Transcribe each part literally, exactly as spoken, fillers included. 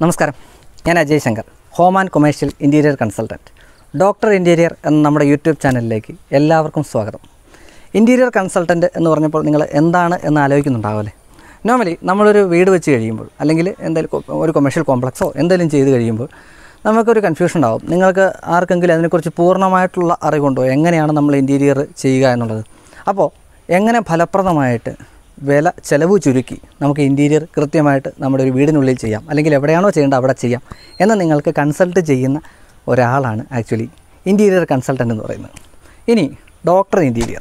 നമസ്കാരം, ഞാൻ Ajay Shankar, home and commercial interior consultant. Doctor Interior എന്ന നമ്മുടെ യൂട്യൂബ് ചാനലിലേക്ക് എല്ലാവർക്കും സ്വാഗതം. ഇൻറ്റീരിയർ കൺസൾട്ടൻറ്റ് എന്ന് പറഞ്ഞപ്പോൾ നിങ്ങൾ എന്താണ് എന്ന് ആലോചിക്കുന്നുണ്ടാവുമല്ലേ? നോർമലി നമ്മളൊരു വീട് വെച്ച് കഴിയുമ്പോൾ അല്ലെങ്കിൽ എന്തെങ്കിലും ഒരു കൊമേഴ്ഷ്യൽ കോംപ്ലക്സോ എന്തെങ്കിലും ചെയ്ത് കഴിയുമ്പോൾ നമുക്കൊരു കൺഫ്യൂഷൻ ഉണ്ടാവും. നിങ്ങൾക്ക് ആർക്കെങ്കിലും അതിനെക്കുറിച്ച് പൂർണ്ണമായിട്ടുള്ള അറിവുണ്ടോ, എങ്ങനെയാണ് നമ്മൾ ഇൻറ്റീരിയർ ചെയ്യുക എന്നുള്ളത്? അപ്പോൾ എങ്ങനെ ഫലപ്രദമായിട്ട് വില ചിലവ് ചുരുക്കി നമുക്ക് ഇൻറ്റീരിയർ കൃത്യമായിട്ട് നമ്മുടെ ഒരു വീടിനുള്ളിൽ ചെയ്യാം, അല്ലെങ്കിൽ എവിടെയാണോ ചെയ്യേണ്ടത് അവിടെ ചെയ്യാം എന്ന് നിങ്ങൾക്ക് കൺസൾട്ട് ചെയ്യുന്ന ഒരാളാണ് ആക്ച്വലി ഇൻറ്റീരിയർ കൺസൾട്ടൻ്റ് എന്ന് പറയുന്നത്. ഇനി ഡോക്ടർ ഇൻറ്റീരിയർ,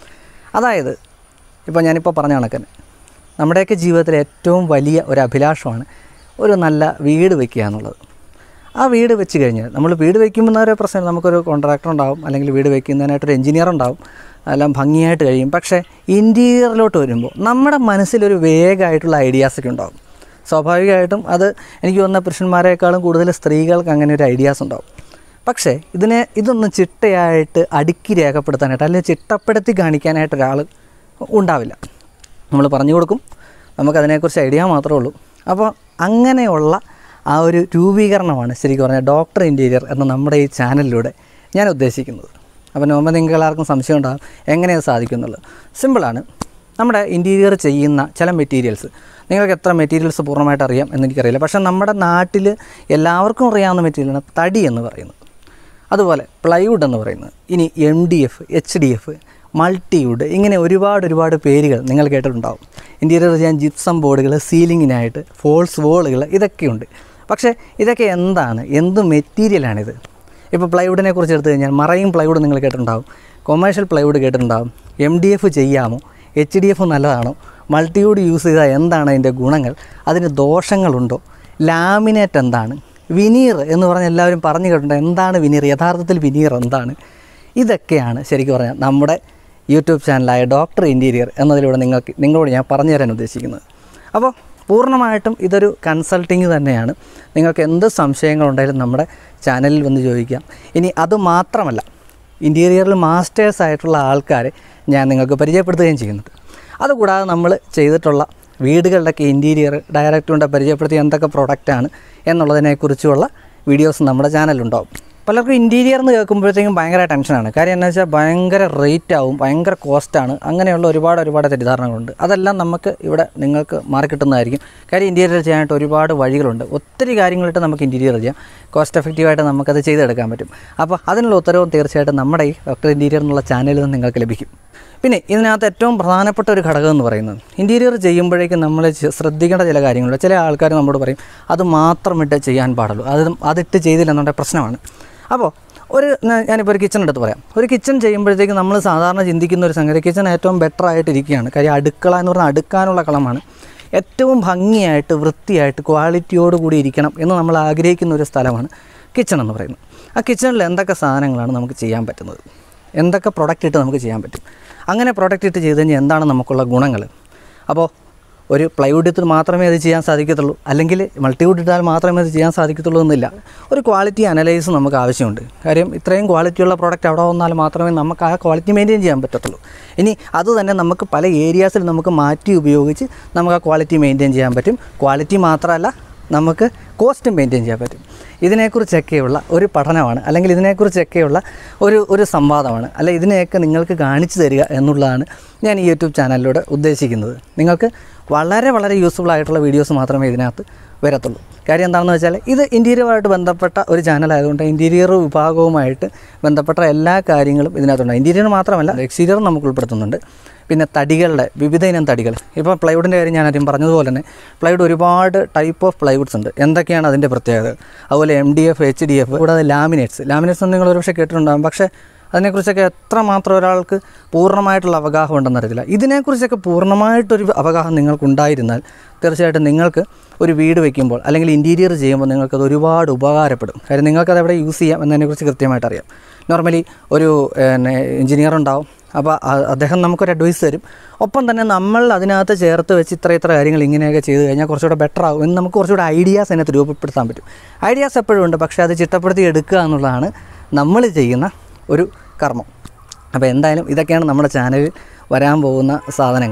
അതായത് ഇപ്പോൾ ഞാനിപ്പോൾ പറഞ്ഞ കണക്കിന് നമ്മുടെയൊക്കെ ജീവിതത്തിലെ ഏറ്റവും വലിയ ഒരു അഭിലാഷമാണ് ഒരു നല്ല വീട് വയ്ക്കുക എന്നുള്ളത്. ആ വീട് വെച്ച് കഴിഞ്ഞാൽ നമ്മൾ വീട് വയ്ക്കുമ്പോൾ ഒരു പ്രശ്നം, നമുക്കൊരു കോൺട്രാക്ടർ ഉണ്ടാവും, അല്ലെങ്കിൽ വീട് വയ്ക്കുന്നതിനായിട്ടൊരു എഞ്ചിനീയർ ഉണ്ടാവും, എല്ലാം ഭംഗിയായിട്ട് കഴിയും. പക്ഷേ ഇൻറ്റീരിയറിലോട്ട് വരുമ്പോൾ നമ്മുടെ മനസ്സിലൊരു വേഗമായിട്ടുള്ള ഐഡിയാസൊക്കെ ഉണ്ടാകും. സ്വാഭാവികമായിട്ടും അത് എനിക്ക് തോന്നുന്ന പുരുഷന്മാരെക്കാളും കൂടുതൽ സ്ത്രീകൾക്ക് അങ്ങനെ ഒരു ഐഡിയാസ് ഉണ്ടാവും. പക്ഷേ ഇതിനെ ഇതൊന്നും ചിട്ടയായിട്ട് അടുക്കി രേഖപ്പെടുത്താനായിട്ട് അല്ലെങ്കിൽ ചിട്ടപ്പെടുത്തി കാണിക്കാനായിട്ട് ഒരാൾ ഉണ്ടാവില്ല. നമ്മൾ പറഞ്ഞു കൊടുക്കും, നമുക്കതിനെക്കുറിച്ച് ഐഡിയ മാത്രമേ ഉള്ളൂ. അപ്പോൾ അങ്ങനെയുള്ള ആ ഒരു രൂപീകരണമാണ് ശരിക്കും പറഞ്ഞാൽ ഡോക്ടർ ഇൻറ്റീരിയർ എന്ന നമ്മുടെ ഈ ചാനലിലൂടെ ഞാൻ ഉദ്ദേശിക്കുന്നത്. അപ്പോൾ നോമ്പ് നിങ്ങൾക്ക് എല്ലാവർക്കും സംശയം ഉണ്ടാകും എങ്ങനെയത് സാധിക്കുന്നുള്ളത്. സിമ്പിളാണ്. നമ്മുടെ ഇൻറ്റീരിയർ ചെയ്യുന്ന ചില മെറ്റീരിയൽസ്, നിങ്ങൾക്ക് എത്ര മെറ്റീരിയൽസ് പൂർണ്ണമായിട്ട് അറിയാം എന്നെനിക്കറിയില്ല, പക്ഷേ നമ്മുടെ നാട്ടിൽ എല്ലാവർക്കും അറിയാവുന്ന മെറ്റീരിയലാണ് തടി എന്ന് പറയുന്നത്, അതുപോലെ പ്ലൈവുഡ് എന്ന് പറയുന്നത്, ഇനി M D F, H D F, multiwood, ഇങ്ങനെ ഒരുപാട് ഒരുപാട് പേരുകൾ നിങ്ങൾ കേട്ടിട്ടുണ്ടാവും. ഇൻറ്റീരിയർ ചെയ്യാൻ ജിപ്സം ബോർഡുകൾ, സീലിങ്ങിനായിട്ട് ഫോൾസ് വോളുകൾ, ഇതൊക്കെയുണ്ട്. പക്ഷേ ഇതൊക്കെ എന്താണ്, എന്ത് മെറ്റീരിയലാണിത്? ഇപ്പോൾ പ്ലൈവുഡിനെ കുറിച്ച് എടുത്തു കഴിഞ്ഞാൽ മറൈൻ പ്ലൈവുഡ് നിങ്ങൾ കേട്ടിട്ടുണ്ടാവും, കൊമേഴ്ഷ്യൽ പ്ലൈവുഡ് കേട്ടിട്ടുണ്ടാവും. എം ഡി എഫ് ചെയ്യാമോ, എച്ച് ഡി എഫ് നല്ലതാണോ, മൾട്ടിവുഡ് യൂസ് ചെയ്താൽ എന്താണ് അതിൻ്റെ ഗുണങ്ങൾ, അതിന് ദോഷങ്ങളുണ്ടോ, ലാമിനേറ്റ് എന്താണ്, വിനീർ എന്ന് പറഞ്ഞാൽ എല്ലാവരും പറഞ്ഞു കേട്ടിട്ടുണ്ട്. എന്താണ് വിനീർ, യഥാർത്ഥത്തിൽ വിനീർ എന്താണ്? ഇതൊക്കെയാണ് ശരിക്കും പറഞ്ഞാൽ നമ്മുടെ യൂട്യൂബ് ചാനലായ ഡോക്ടർ ഇൻറ്റീരിയർ എന്നതിലൂടെ നിങ്ങൾക്ക് നിങ്ങളോട് ഞാൻ പറഞ്ഞു തരാൻ ഉദ്ദേശിക്കുന്നത്. അപ്പോൾ പൂർണ്ണമായിട്ടും ഇതൊരു കൺസൾട്ടിങ് തന്നെയാണ്. നിങ്ങൾക്ക് എന്ത് സംശയങ്ങളുണ്ടെങ്കിലും നമ്മുടെ ചാനലിൽ വന്ന് ചോദിക്കാം. ഇനി അതുമാത്രമല്ല, ഇൻറ്റീരിയറിൽ മാസ്റ്റേഴ്സ് ആയിട്ടുള്ള ആൾക്കാരെ ഞാൻ നിങ്ങൾക്ക് പരിചയപ്പെടുത്തുകയും ചെയ്യുന്നുണ്ട്. അതുകൂടാതെ നമ്മൾ ചെയ്തിട്ടുള്ള വീടുകളുടെയൊക്കെ ഇൻറ്റീരിയർ ഡയറക്റ്റ് കൊണ്ട് പരിചയപ്പെടുത്തി എന്തൊക്കെ പ്രൊഡക്റ്റാണ് എന്നുള്ളതിനെക്കുറിച്ചുള്ള വീഡിയോസ് നമ്മുടെ ചാനലുണ്ടാവും. പലർക്കും ഇൻറ്റീരിയർ എന്ന് കേൾക്കുമ്പോഴത്തേക്കും ഭയങ്കര ടെൻഷനാണ്. കാര്യം എന്താ വെച്ചാൽ ഭയങ്കര റേറ്റ് ആവും, ഭയങ്കര കോസ്റ്റാണ്, അങ്ങനെയുള്ള ഒരുപാട് ഒരുപാട് തെറ്റിദ്ധാരണകളുണ്ട്. അതെല്ലാം നമുക്ക് ഇവിടെ നിങ്ങൾക്ക് മാറിക്കിട്ടുന്നതായിരിക്കും. കാര്യം ഇൻറ്റീരിയർ ചെയ്യാനായിട്ട് ഒരുപാട് വഴികളുണ്ട്. ഒത്തിരി കാര്യങ്ങളിട്ട് നമുക്ക് ഇൻറ്റീരിയർ ചെയ്യാം, കോസ്റ്റ് എഫക്റ്റീവായിട്ട് നമുക്കത് ചെയ്തെടുക്കാൻ പറ്റും. അപ്പോൾ അതിനുള്ള ഉത്തരവും തീർച്ചയായിട്ടും നമ്മുടെ ഈ ഡോക്ടർ ഇൻറ്റീരിയർ എന്നുള്ള ചാനലിൽ നിന്ന് നിങ്ങൾക്ക് ലഭിക്കും. പിന്നെ ഇതിനകത്ത് ഏറ്റവും പ്രധാനപ്പെട്ട ഒരു ഘടകം എന്ന് പറയുന്നത്, ഇൻറ്റീരിയർ ചെയ്യുമ്പോഴേക്കും നമ്മൾ ശ്രദ്ധിക്കേണ്ട ചില കാര്യങ്ങളുണ്ട്. ചില ആൾക്കാർ നമ്മളോട് പറയും അത് മാത്രമിട്ട് ചെയ്യാൻ പാടുള്ളൂ, അത് അതിട്ട് ചെയ്തില്ലെന്നുണ്ടെങ്കിൽ പ്രശ്നമാണ്. അപ്പോൾ ഒരു ഞാനിപ്പോൾ ഒരു കിച്ചൺ എടുത്ത് പറയാം. ഒരു കിച്ചൺ ചെയ്യുമ്പോഴത്തേക്കും നമ്മൾ സാധാരണ ചിന്തിക്കുന്ന ഒരു സംഗതി, കിച്ചൺ ഏറ്റവും ബെറ്റർ ആയിട്ടിരിക്കുകയാണ്. കാര്യം അടുക്കള എന്ന് പറഞ്ഞാൽ അടുക്കാനുള്ള കളമാണ്. ഏറ്റവും ഭംഗിയായിട്ട് വൃത്തിയായിട്ട് ക്വാളിറ്റിയോട് കൂടി ഇരിക്കണം എന്ന് നമ്മൾ ആഗ്രഹിക്കുന്ന ഒരു സ്ഥലമാണ് കിച്ചൺ എന്ന് പറയുന്നത്. ആ കിച്ചണിൽ എന്തൊക്കെ സാധനങ്ങളാണ് നമുക്ക് ചെയ്യാൻ പറ്റുന്നത്, എന്തൊക്കെ പ്രൊഡക്റ്റ് ഇട്ട് നമുക്ക് ചെയ്യാൻ പറ്റും, അങ്ങനെ പ്രൊഡക്റ്റ് ഇട്ട് ചെയ്ത് കഴിഞ്ഞാൽ എന്താണ് നമുക്കുള്ള ഗുണങ്ങൾ? അപ്പോൾ ഒരു പ്ലൈവുഡ് ഇട്ട് മാത്രമേ അത് ചെയ്യാൻ സാധിക്കത്തുള്ളൂ, അല്ലെങ്കിൽ മൾട്ടിവുഡ് ഇട്ടാൽ മാത്രമേ അത് ചെയ്യാൻ സാധിക്കത്തുള്ളൂ എന്നില്ല. ഒരു ക്വാളിറ്റി അനലൈസ് നമുക്ക് ആവശ്യമുണ്ട്. കാര്യം ഇത്രയും ക്വാളിറ്റിയുള്ള പ്രോഡക്റ്റ് അവിടെ വന്നാൽ മാത്രമേ നമുക്ക് ആ ക്വാളിറ്റി മെയിൻറ്റെയിൻ ചെയ്യാൻ പറ്റത്തുള്ളൂ. ഇനി അതുതന്നെ നമുക്ക് പല ഏരിയാസിൽ നമുക്ക് മാറ്റി ഉപയോഗിച്ച് നമുക്ക് ആ ക്വാളിറ്റി മെയിൻറ്റെയിൻ ചെയ്യാൻ പറ്റും. ക്വാളിറ്റി മാത്രമല്ല, നമുക്ക് കോസ്റ്റ് മെയിൻറ്റെയിൻ ചെയ്യാൻ പറ്റും. ഇതിനെക്കുറിച്ചൊക്കെയുള്ള ഒരു പഠനമാണ്, അല്ലെങ്കിൽ ഇതിനെക്കുറിച്ചൊക്കെയുള്ള ഒരു ഒരു സംവാദമാണ്, അല്ല ഇതിനെയൊക്കെ നിങ്ങൾക്ക് കാണിച്ചു തരിക എന്നുള്ളതാണ് ഞാൻ ഈ യൂട്യൂബ് ചാനലിലൂടെ ഉദ്ദേശിക്കുന്നത്. നിങ്ങൾക്ക് വളരെ വളരെ യൂസ്ഫുൾ ആയിട്ടുള്ള വീഡിയോസ് മാത്രമേ ഇതിനകത്ത് വരത്തുള്ളൂ. കാര്യം എന്താണെന്ന് വെച്ചാൽ ഇത് ഇൻറ്റീരിയറുമായിട്ട് ബന്ധപ്പെട്ട ഒരു ചാനലായതുകൊണ്ട് ഇൻറ്റീരിയർ വിഭാഗവുമായിട്ട് ബന്ധപ്പെട്ട എല്ലാ കാര്യങ്ങളും ഇതിനകത്തുണ്ട്. ഇൻറ്റീരിയർ മാത്രമല്ല, എക്സ്റ്റീരിയർ നമുക്ക് ഉൾപ്പെടുത്തുന്നുണ്ട്. പിന്നെ തടികളുടെ വിവിധ ഇനം തടികൾ, ഇപ്പോൾ പ്ലൈവുഡിൻ്റെ കാര്യം ഞാൻ ആദ്യം പറഞ്ഞതുപോലെ തന്നെ പ്ലൈവുഡ് ഒരുപാട് ടൈപ്പ് ഓഫ് പ്ലൈവുഡ്സ് ഉണ്ട്. എന്തൊക്കെയാണ് അതിൻ്റെ പ്രത്യേകത? അതുപോലെ M D F, H D F, കൂടാതെ ലാമിനേറ്റ്സ്. ലാമിനേറ്റ്സ് നിങ്ങൾ ഒരു പക്ഷേ കേട്ടിട്ടുണ്ടാകും, പക്ഷേ അതിനെക്കുറിച്ചൊക്കെ എത്രമാത്രം ഒരാൾക്ക് പൂർണ്ണമായിട്ടുള്ള അവഗാഹം ഉണ്ടെന്നറിയില്ല. ഇതിനെക്കുറിച്ചൊക്കെ പൂർണ്ണമായിട്ടൊരു അവഗാഹം നിങ്ങൾക്കുണ്ടായിരുന്നാൽ തീർച്ചയായിട്ടും നിങ്ങൾക്ക് ഒരു വീട് വയ്ക്കുമ്പോൾ അല്ലെങ്കിൽ ഇൻറ്റീരിയർ ചെയ്യുമ്പോൾ നിങ്ങൾക്കത് ഒരുപാട് ഉപകാരപ്പെടും. കാര്യം നിങ്ങൾക്കത് എവിടെ യൂസ് ചെയ്യാം എന്നതിനെക്കുറിച്ച് കൃത്യമായിട്ട് അറിയാം. നോർമലി ഒരു എഞ്ചിനീയർ ഉണ്ടാവും, അപ്പോൾ അദ്ദേഹം നമുക്കൊരു അഡ്വൈസ് തരും. ഒപ്പം തന്നെ നമ്മൾ അതിനകത്ത് ചേർത്ത് വെച്ച് ഇത്ര ഇത്ര കാര്യങ്ങൾ ഇങ്ങനെയൊക്കെ ചെയ്ത് കഴിഞ്ഞാൽ കുറച്ചുകൂടെ ബെറ്റർ ആകും എന്ന് നമുക്ക് കുറച്ചുകൂടെ ഐഡിയാസ് അതിനകത്ത് രൂപപ്പെടുത്താൻ പറ്റും. ഐഡിയാസ് എപ്പോഴും ഉണ്ട്, പക്ഷേ അത് ചിട്ടപ്പെടുത്തി എടുക്കുക എന്നുള്ളതാണ് നമ്മൾ ചെയ്യുന്ന ഒരു കർമ്മം. അപ്പോൾ എന്തായാലും ഇതൊക്കെയാണ് നമ്മുടെ ചാനലിൽ വരാൻ പോകുന്ന സാധനങ്ങൾ.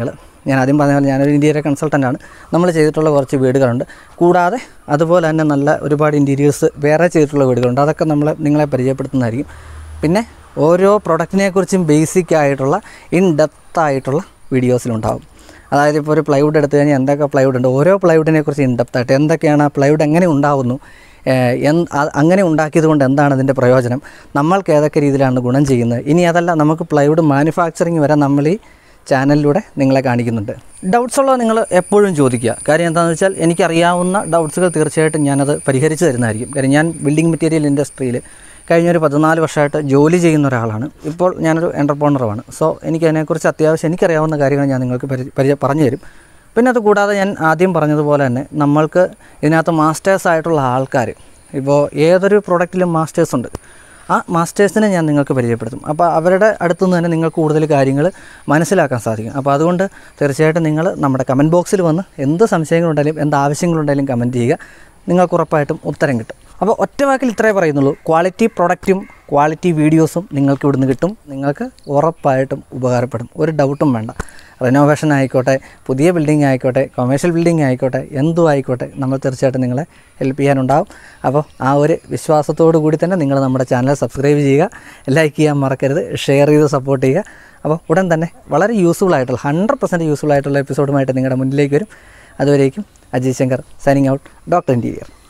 ഞാൻ ആദ്യം പറഞ്ഞ പോലെ ഞാനൊരു ഇൻറ്റീരിയർ കൺസൾട്ടൻ്റാണ്. നമ്മൾ ചെയ്തിട്ടുള്ള കുറച്ച് വീടുകളുണ്ട്. കൂടാതെ അതുപോലെ തന്നെ നല്ല ഒരുപാട് ഇൻറ്റീരിയേഴ്സ് വേറെ ചെയ്തിട്ടുള്ള വീടുകളുണ്ട്. അതൊക്കെ നമ്മൾ നിങ്ങളെ പരിചയപ്പെടുത്തുന്നതായിരിക്കും. പിന്നെ ഓരോ പ്രൊഡക്റ്റിനെക്കുറിച്ചും ബേസിക് ആയിട്ടുള്ള ഇൻ ഡെപ്ത് ആയിട്ടുള്ള വീഡിയോസിലുണ്ടാകും. അതായത് ഇപ്പോൾ ഒരു പ്ലൈവുഡ് എടുത്തു കഴിഞ്ഞാൽ എന്തൊക്കെ പ്ലൈവുഡ് ഉണ്ട്, ഓരോ പ്ലൈവുഡിനെക്കുറിച്ച് ഇൻ ഡെപ്ത് ആയിട്ട് എന്തൊക്കെയാണ് ആ പ്ലൈവുഡ് എങ്ങനെ ഉണ്ടാകുന്നു, എന്ത് അങ്ങനെ ഉണ്ടാക്കിയത് കൊണ്ട് എന്താണ് അതിൻ്റെ പ്രയോജനം, നമ്മൾക്ക് ഏതൊക്കെ രീതിയിലാണ് ഗുണം ചെയ്യുന്നത്. ഇനി അതല്ല, നമുക്ക് പ്ലൈവുഡ് മാനുഫാക്ചറിങ് വരെ നമ്മൾ ഈ ചാനലിലൂടെ നിങ്ങളെ കാണിക്കുന്നുണ്ട്. ഡൗട്ട്സ് ഉള്ളത് നിങ്ങൾ എപ്പോഴും ചോദിക്കുക. കാര്യം എന്താണെന്ന് വെച്ചാൽ എനിക്കറിയാവുന്ന ഡൗട്ട്സുകൾ തീർച്ചയായിട്ടും ഞാനത് പരിഹരിച്ച് തരുന്നതായിരിക്കും. കാര്യം ഞാൻ ബിൽഡിംഗ് മെറ്റീരിയൽ ഇൻഡസ്ട്രിയിൽ കഴിഞ്ഞൊരു പതിനാല് വർഷമായിട്ട് ജോലി ചെയ്യുന്ന ഒരാളാണ്. ഇപ്പോൾ ഞാനൊരു എൻ്റർപ്രണറുമാണ്. സോ എനിക്ക് അതിനെക്കുറിച്ച് അത്യാവശ്യം എനിക്കറിയാവുന്ന കാര്യങ്ങൾ ഞാൻ നിങ്ങൾക്ക് പരി പരിചയ പറഞ്ഞു തരും. പിന്നെ അത് കൂടാതെ ഞാൻ ആദ്യം പറഞ്ഞതുപോലെ തന്നെ നമ്മൾക്ക് ഇതിനകത്ത് മാസ്റ്റേഴ്സ് ആയിട്ടുള്ള ആൾക്കാർ, ഇപ്പോൾ ഏതൊരു പ്രൊഡക്റ്റിലും മാസ്റ്റേഴ്സ് ഉണ്ട്. ആ മാസ്റ്റേഴ്സിനെ ഞാൻ നിങ്ങൾക്ക് പരിചയപ്പെടുത്തും. അപ്പോൾ അവരുടെ അടുത്തുനിന്ന് തന്നെ നിങ്ങൾക്ക് കൂടുതൽ കാര്യങ്ങൾ മനസ്സിലാക്കാൻ സാധിക്കും. അപ്പോൾ അതുകൊണ്ട് തീർച്ചയായിട്ടും നിങ്ങൾ നമ്മുടെ കമൻറ്റ് ബോക്സിൽ വന്ന് എന്ത് സംശയങ്ങളുണ്ടെങ്കിലും എന്ത് ആവശ്യങ്ങളുണ്ടെങ്കിലും കമൻറ്റ് ചെയ്യുക. നിങ്ങൾക്ക് ഉറപ്പായിട്ടും ഉത്തരം കിട്ടും. അപ്പോൾ ഒറ്റ വാക്കിൽ ഇത്രേ പറയുന്നുള്ളൂ, ക്വാളിറ്റി പ്രൊഡക്റ്റും ക്വാളിറ്റി വീഡിയോസും നിങ്ങൾക്ക് ഇവിടുന്ന് കിട്ടും. നിങ്ങൾക്ക് ഉറപ്പായിട്ടും ഉപകാരപ്പെടും, ഒരു ഡൗട്ടും വേണ്ട. റിനോവേഷൻ ആയിക്കോട്ടെ, പുതിയ ബിൽഡിംഗ് ആയിക്കോട്ടെ, കൊമേഴ്ഷ്യൽ ബിൽഡിംഗ് ആയിക്കോട്ടെ, എന്തും ആയിക്കോട്ടെ, നമ്മൾ തീർച്ചയായിട്ടും നിങ്ങളെ ഹെൽപ്പ് ചെയ്യാനുണ്ടാവും. അപ്പോൾ ആ ഒരു വിശ്വാസത്തോടു കൂടി തന്നെ നിങ്ങൾ നമ്മുടെ ചാനൽ സബ്സ്ക്രൈബ് ചെയ്യുക, ലൈക്ക് ചെയ്യാൻ മറക്കരുത്, ഷെയർ ചെയ്ത് സപ്പോർട്ട് ചെയ്യുക. അപ്പോൾ ഉടൻ തന്നെ വളരെ യൂസ്ഫുൾ ആയിട്ടുള്ള ഹൺഡ്രഡ് പെർസെൻറ്റ് യൂസ്ഫുൾ ആയിട്ടുള്ള എപ്പിസോഡുമായിട്ട് നിങ്ങളുടെ മുന്നിലേക്ക് വരും. അതുവരേക്കും Ajay Shankar signing out, Doctor interior.